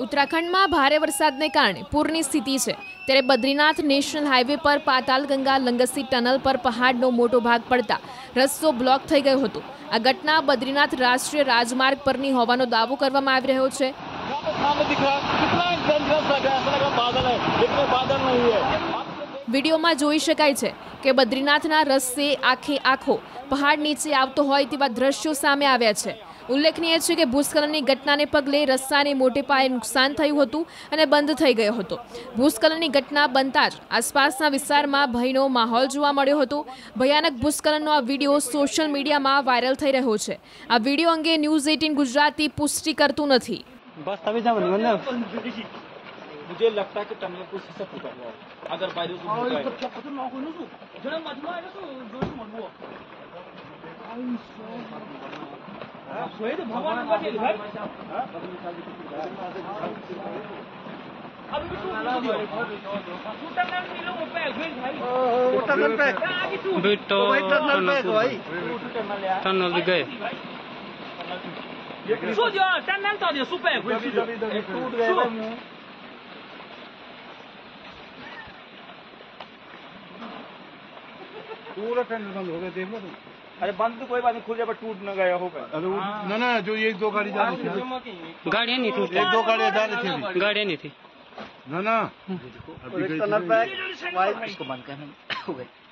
उत्तराखंड में भारे वरसादने कारणे पूरनी स्थिति है। त्यारे बद्रीनाथ नेशनल हाईवे पर पातालगंगा लंगसी टनल पर पहाड़नो मोटो भाग पड़ता रस्तो ब्लॉक थई गयो हतो। आ घटना बद्रीनाथ राष्ट्रीय राजमार्ग परनी होવાનો दावो करवामां આવી રહ્યો છે। वीडियो में जोई शकाय छे के बद्रीनाथना रस्ते आखे आखो पहाड़ नीचे आवतो होय तेवा दृश्यो सामे आव्या छे। उल्लेखनीय है कि भूस्खलननी घटनाने पगले रस्ताने मोटे पाये नुकसान थयुं हतुं अने बंध थई गयो हतो। भूस्खलननी घटना बनता ज आसपासना विस्तारमां भयनो माहोल जोवा मळ्यो हतो। भयानक भूस्खलननो आ विडियो सोशल मीडियामां वायरल थई रह्यो छे। आ विडियो अंगे न्यूज 18 गुजराती पुष्टि करतुं नथी। मुझे लगता है कि टनल को सब टूटा हुआ है। अगर बारिश टनल गए टनल到底是败回去的，टूट गए पूरा टनल बंद हो गया। देख लो तुम। अरे बंद तो कोई बात नहीं, खुल जाए पर टूट न गया होगा। अरे ना जो एक दो गाड़ी जा रही थी, गाड़ियाँ नहीं थी, एक दो गाड़ियाँ जा रही थी, गाड़ियाँ नहीं थी ना। अभी टनल पे इसको बंद करना हो गया।